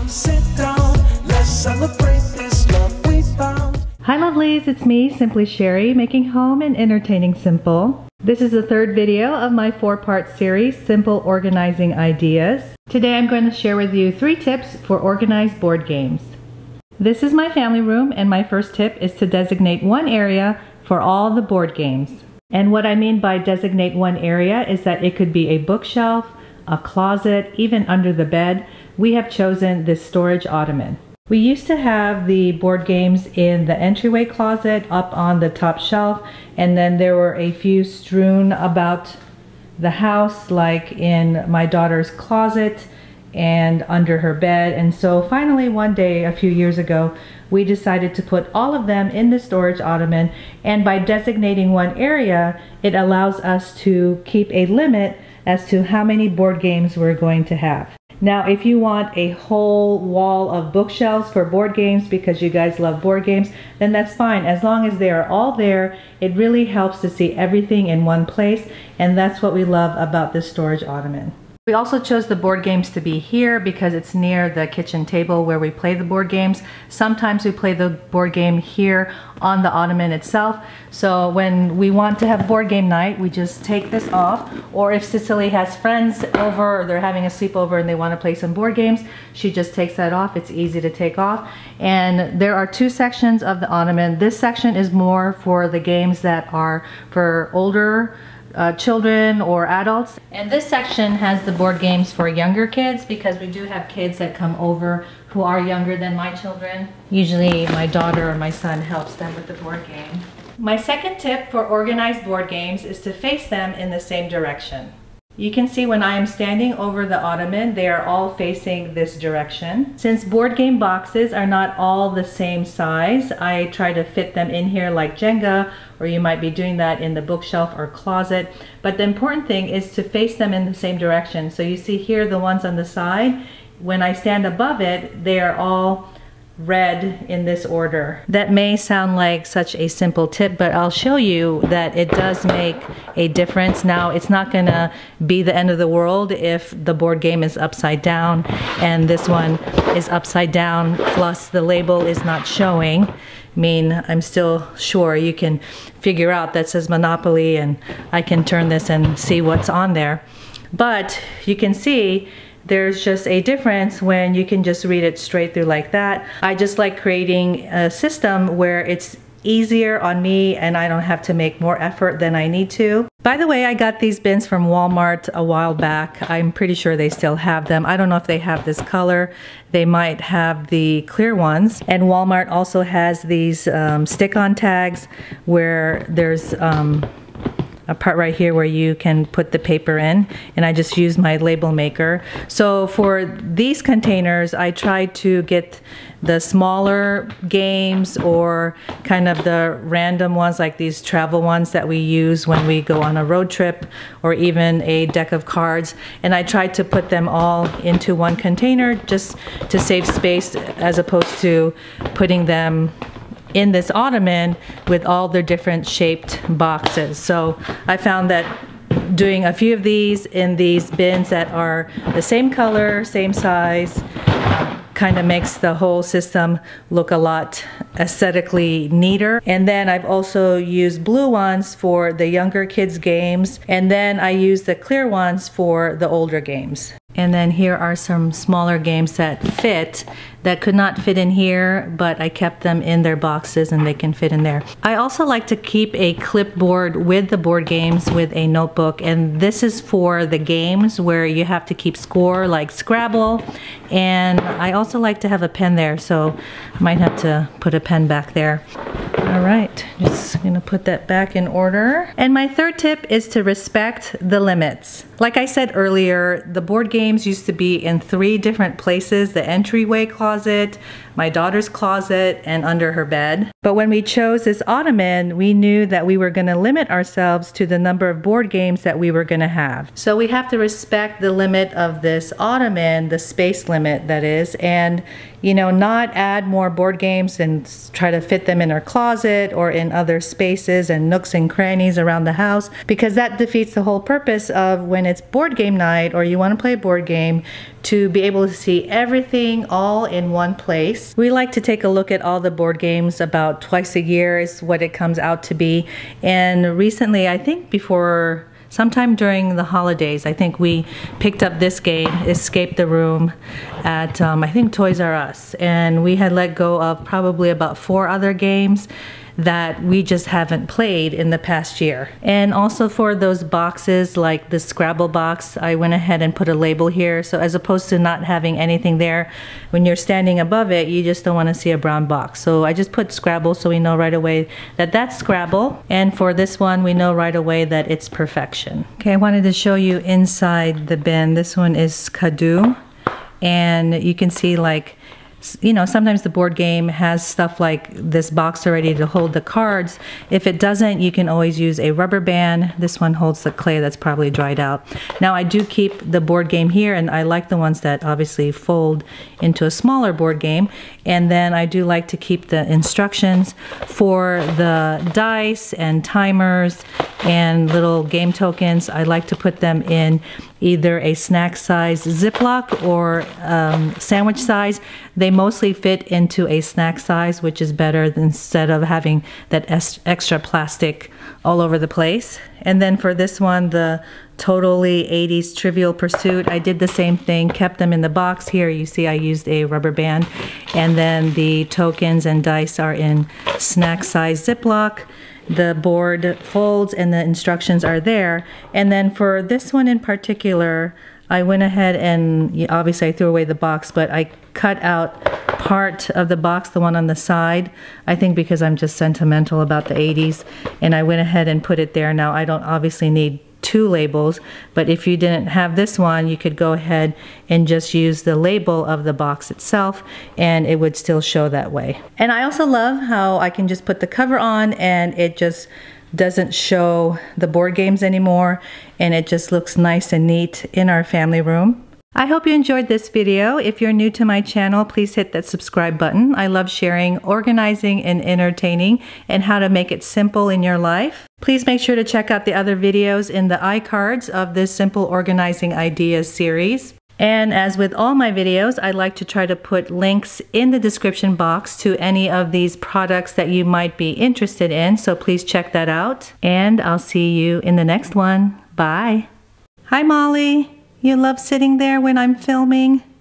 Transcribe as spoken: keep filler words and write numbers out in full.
Come sit down, let's celebrate this love we found. Hi lovelies, it's me, Simply Sherry, making home and entertaining simple. This is the third video of my four-part series, Simple Organizing Ideas. Today I'm going to share with you three tips for organized board games. This is my family room, and my first tip is to designate one area for all the board games. And what I mean by designate one area is that it could be a bookshelf, a closet, even under the bed. We have chosen this storage ottoman. We used to have the board games in the entryway closet up on the top shelf, and then there were a few strewn about the house, like in my daughter's closet and under her bed. And so finally one day a few years ago, we decided to put all of them in the storage ottoman, and by designating one area, it allows us to keep a limit as to how many board games we're going to have. Now, if you want a whole wall of bookshelves for board games because you guys love board games, then that's fine. As long as they are all there, it really helps to see everything in one place, and that's what we love about this storage ottoman. We also chose the board games to be here because it's near the kitchen table where we play the board games. Sometimes we play the board game here on the ottoman itself. So when we want to have board game night, we just take this off. Or if Cicely has friends over, or they're having a sleepover and they want to play some board games, she just takes that off. It's easy to take off. And there are two sections of the ottoman. This section is more for the games that are for older Uh, children or adults, and this section has the board games for younger kids because we do have kids that come over who are younger than my children. Usually my daughter or my son helps them with the board game. My second tip for organized board games is to face them in the same direction. You can see when I am standing over the ottoman, they are all facing this direction. Since board game boxes are not all the same size, I try to fit them in here like Jenga, or you might be doing that in the bookshelf or closet. But the important thing is to face them in the same direction. So you see here the ones on the side, when I stand above it, they are all red in this order. That may sound like such a simple tip, but I'll show you that it does make a difference. Now, it's not gonna be the end of the world if the board game is upside down and this one is upside down, plus the label is not showing. I mean, I'm still sure you can figure out that says Monopoly, and I can turn this and see what's on there. But you can see there's just a difference when you can just read it straight through like that. I just like creating a system where it's easier on me and I don't have to make more effort than I need to. By the way, I got these bins from Walmart a while back. I'm pretty sure they still have them. I don't know if they have this color. They might have the clear ones. And Walmart also has these um, stick-on tags where there's um, a part right here where you can put the paper in, and I just use my label maker. So for these containers, I try to get the smaller games or kind of the random ones, like these travel ones that we use when we go on a road trip, or even a deck of cards, and I try to put them all into one container just to save space, as opposed to putting them in this ottoman with all their different shaped boxes. So I found that doing a few of these in these bins that are the same color, same size, kind of makes the whole system look a lot aesthetically neater. And then I've also used blue ones for the younger kids' games, and then I use the clear ones for the older games. And then here are some smaller games that fit, that could not fit in here, but I kept them in their boxes and they can fit in there. I also like to keep a clipboard with the board games with a notebook, and this is for the games where you have to keep score, like Scrabble. And I also like to have a pen there, so I might have to put a pen back there. All right, just gonna put that back in order. And my third tip is to respect the limits. Like I said earlier, the board games used to be in three different places: the entryway closet, my daughter's closet, and under her bed. But when we chose this ottoman, we knew that we were gonna limit ourselves to the number of board games that we were gonna have. So we have to respect the limit of this ottoman, the space limit that is, and you know, not add more board games and try to fit them in our closet or in other spaces and nooks and crannies around the house, because that defeats the whole purpose of when it's board game night or you want to play a board game, to be able to see everything all in one place. We like to take a look at all the board games about twice a year is what it comes out to be. And recently, I think before sometime during the holidays, I think we picked up this game, Escape the Room, at um, I think Toys R Us. And we had let go of probably about four other games that we just haven't played in the past year. And also for those boxes, like the Scrabble box, I went ahead and put a label here. So as opposed to not having anything there, when you're standing above it, you just don't want to see a brown box. So I just put Scrabble so we know right away that that's Scrabble. And for this one, we know right away that it's Perfection. Okay, I wanted to show you inside the bin. This one is Kadu. And you can see, like, you know, sometimes the board game has stuff like this box already to hold the cards. If it doesn't, you can always use a rubber band. This one holds the clay that's probably dried out. Now, I do keep the board game here, and I like the ones that obviously fold into a smaller board game. And then I do like to keep the instructions for the dice and timers and little game tokens. I like to put them in either a snack size Ziploc or um, sandwich size. They mostly fit into a snack size, which is better than instead of having that extra plastic all over the place. And then for this one, the Totally eighties Trivial Pursuit, I did the same thing, kept them in the box. Here you see I used a rubber band. And then the tokens and dice are in snack size Ziploc. The board folds and the instructions are there. And then for this one in particular, I went ahead and obviously I threw away the box, but I cut out part of the box, the one on the side, I think because I'm just sentimental about the eighties, and I went ahead and put it there. Now I don't obviously need two labels, but if you didn't have this one, you could go ahead and just use the label of the box itself and it would still show that way. And I also love how I can just put the cover on and it just doesn't show the board games anymore, and it just looks nice and neat in our family room. I hope you enjoyed this video. If you're new to my channel, please hit that subscribe button. I love sharing, organizing, and entertaining, and how to make it simple in your life. Please make sure to check out the other videos in the iCards of this Simple Organizing Ideas series. And as with all my videos, I like to try to put links in the description box to any of these products that you might be interested in, so please check that out. And I'll see you in the next one. Bye. Hi, Molly. You love sitting there when I'm filming?